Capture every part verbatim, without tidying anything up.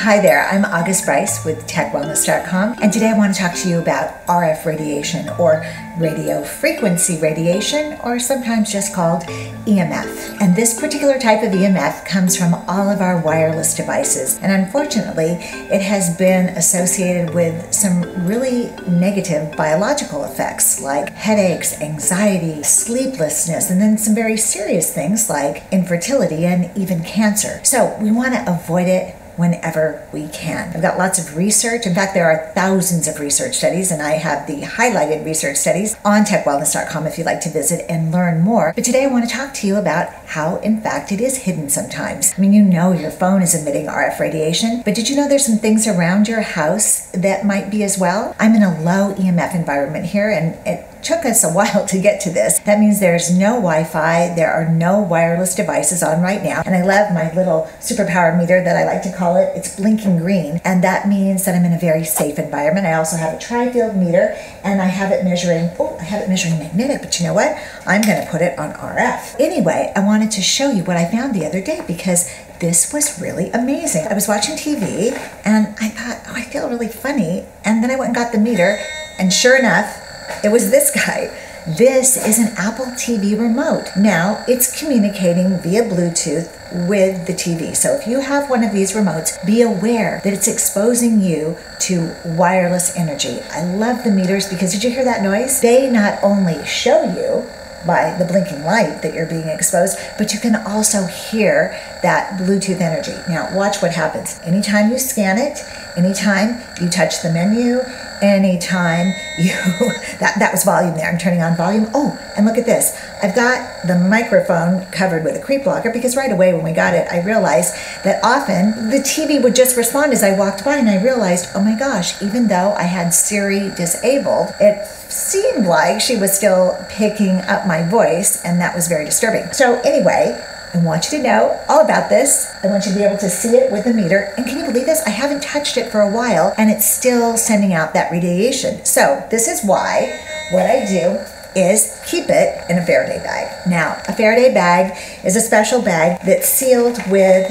Hi there, I'm August Bryce with tech wellness dot com, and today I want to talk to you about R F radiation, or radio frequency radiation, or sometimes just called E M F. And this particular type of E M F comes from all of our wireless devices, and unfortunately it has been associated with some really negative biological effects like headaches, anxiety, sleeplessness, and then some very serious things like infertility and even cancer. So we want to avoid it whenever we can. I've got lots of research. In fact, there are thousands of research studies, and I have the highlighted research studies on tech wellness dot com if you'd like to visit and learn more. But today I want to talk to you about how, in fact, it is hidden sometimes. I mean, you know your phone is emitting R F radiation, but did you know there's some things around your house that might be as well? I'm in a low E M F environment here, and it took us a while to get to this. That means there's no Wi-Fi, there are no wireless devices on right now, and I love my little superpower meter that I like to call it. It's blinking green, and that means that I'm in a very safe environment. I also have a tri-field meter, and I have it measuring, oh, I have it measuring magnetic, but you know what? I'm gonna put it on R F. Anyway, I wanted to show you what I found the other day because this was really amazing. I was watching T V, and I thought, oh, I feel really funny, and then I went and got the meter, and sure enough, it was this guy. This is an Apple T V remote. Now, it's communicating via Bluetooth with the T V. So if you have one of these remotes, be aware that it's exposing you to wireless energy. I love the meters because, did you hear that noise? They not only show you by the blinking light that you're being exposed, but you can also hear that Bluetooth energy. Now, watch what happens. Anytime you scan it, anytime you touch the menu, anytime you, that, that was volume there, I'm turning on volume. Oh, and look at this. I've got the microphone covered with a creep blocker because right away when we got it, I realized that often the T V would just respond as I walked by, and I realized, oh my gosh, even though I had Siri disabled, it seemed like she was still picking up my voice, and that was very disturbing. So anyway, I want you to know all about this. I want you to be able to see it with the meter. And can you believe this? I haven't touched it for a while, and it's still sending out that radiation. So this is why what I do is keep it in a Faraday bag. Now, a Faraday bag is a special bag that's sealed with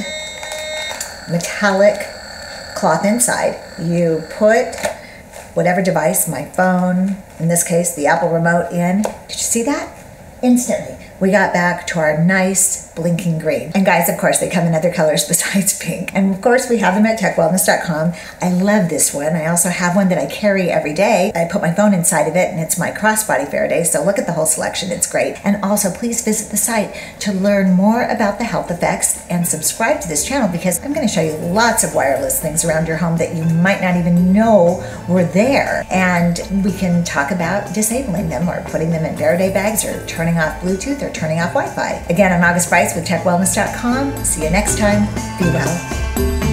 metallic cloth inside. You put whatever device, my phone, in this case, the Apple remote in. Did you see that? Instantly, we got back to our nice blinking green. And guys, of course, they come in other colors besides pink. And of course, we have them at tech wellness dot com. I love this one. I also have one that I carry every day. I put my phone inside of it, and it's my crossbody Faraday. So look at the whole selection. It's great. And also, please visit the site to learn more about the health effects and subscribe to this channel because I'm going to show you lots of wireless things around your home that you might not even know were there. And we can talk about disabling them or putting them in Faraday bags or turning off Bluetooth or turning off Wi-Fi. Again, I'm August Bryce with tech wellness dot com. See you next time. Be well.